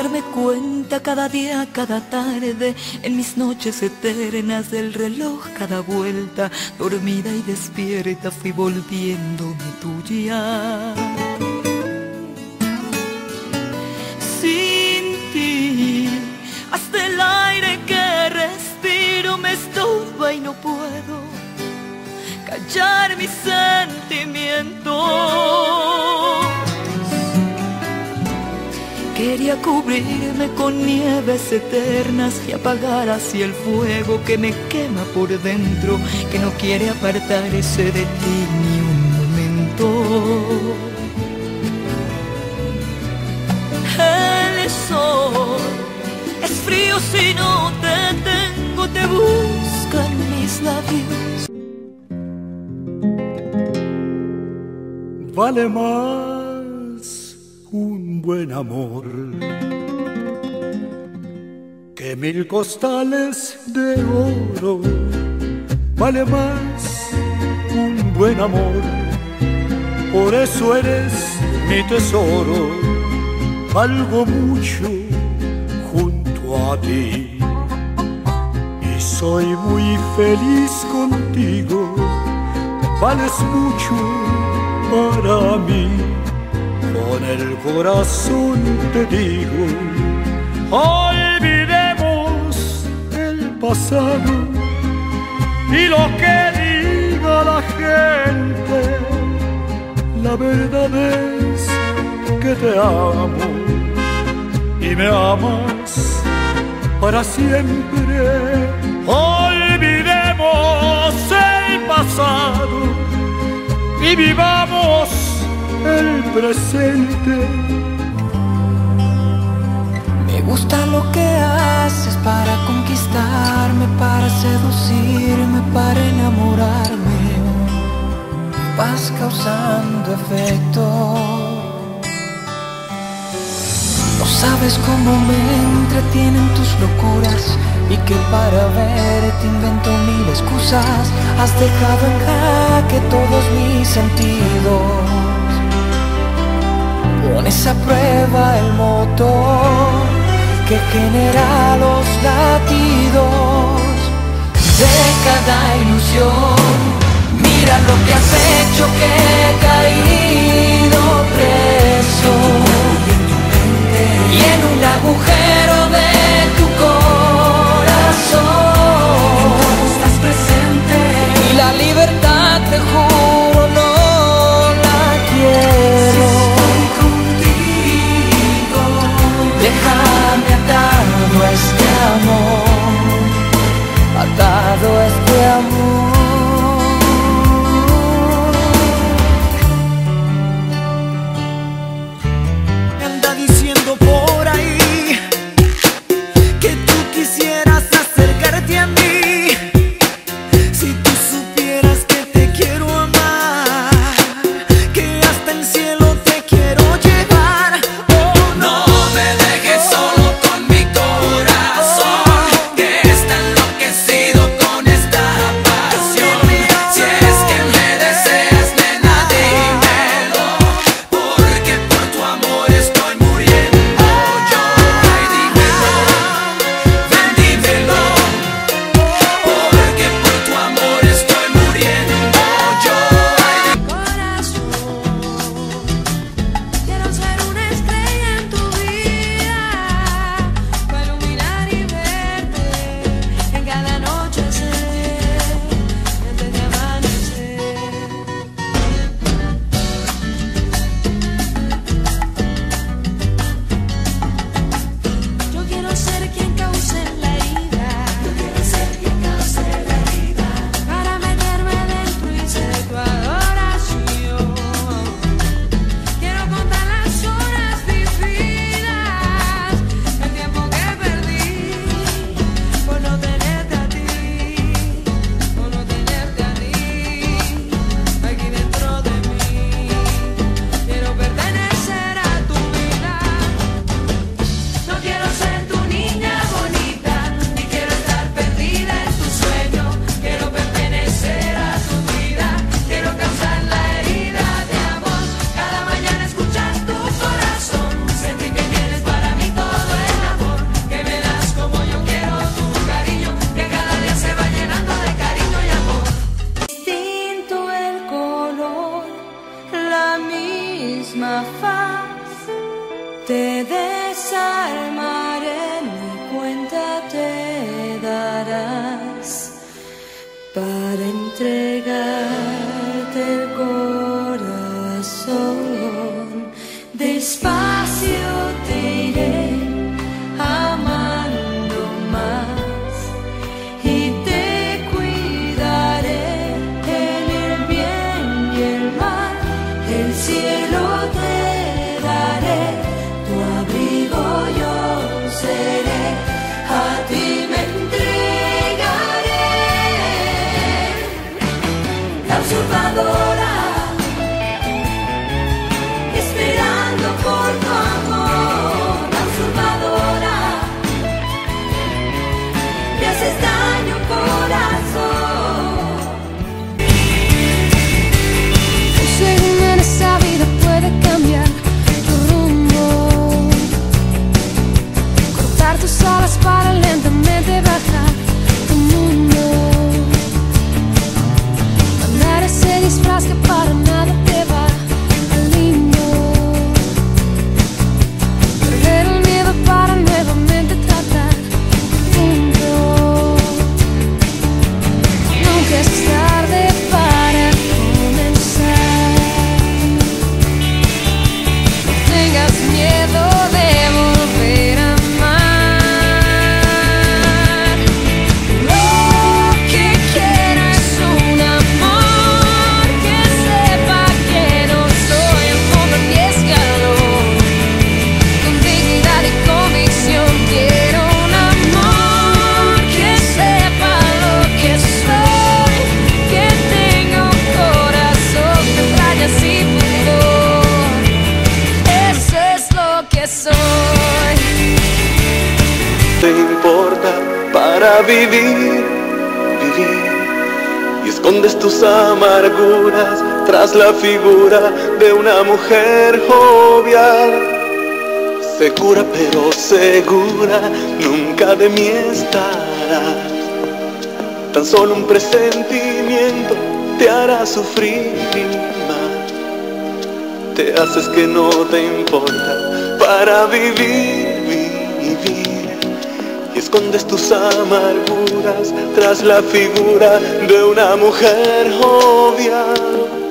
darme cuenta cada día, cada tarde, en mis noches eternas del reloj, cada vuelta, dormida y despierta, fui volviéndome tuya. Sin ti, hasta el aire que respiro me estorba y no puedo callar mis sentimientos. Quería cubrirme con nieves eternas y apagar así el fuego que me quema por dentro, que no quiere apartarse de ti ni un momento. El sol es frío si no te tengo, te buscan mis labios. Vale más un buen amor que 1000 costales de oro. Vale más un buen amor, por eso eres mi tesoro. Valgo mucho junto a ti y soy muy feliz contigo. Vales mucho para mí, con el corazón te digo. Olvidemos el pasado y lo que diga la gente. La verdad es que te amo y me amas para siempre. Olvidemos el pasado y vivamos el presente. Me gusta lo que haces para conquistarme, para seducirme, para enamorarme. Vas causando efecto. No sabes cómo me entretienen tus locuras y que para verte invento 1000 excusas. Has dejado en jaque todos mis sentidos. Pones a prueba el motor que genera los latidos de cada ilusión. Mira lo que has hecho, que he caído preso y en un agujero de tu corazón. Estás presente y la libertad, te juro, no la quiero. Déjame atado a este amor, atado a este amor. misma faz, te desarmaré, ni cuenta te darás para entregarte el corazón. Despacio te iré amando más y te cuidaré en el bien y el mal. El cielo te daré, tu abrigo yo seré, a ti me entregaré. La usurpadora, esperando por tu amor. La usurpadora, me haces daño, corazón. Un segundo en esa vida puede cambiar tu rumbo, cortar tus alas para lentamente bajar tu mundo, mandar ese disfraz que para nada te va al lindo, perder el miedo para nuevamente tratar punto. Nunca es tarde para comenzar. No tengas miedo de volver a amar. Lo que quiero es un amor que sepa que no soy el fondo ni escalón. Con dignidad y convicción quiero un amor que sepa lo que soy, que tengo corazón de entrañas y pudor. Eso es lo que soy. Te importa para vivir, vivir, y escondes tus amarguras tras la figura de una mujer jovial, segura pero segura, nunca de mí estarás. Tan solo un presentimiento te hará sufrir más. Te haces que no te importa para vivir, vivir, y escondes tus amarguras tras la figura de una mujer jovial.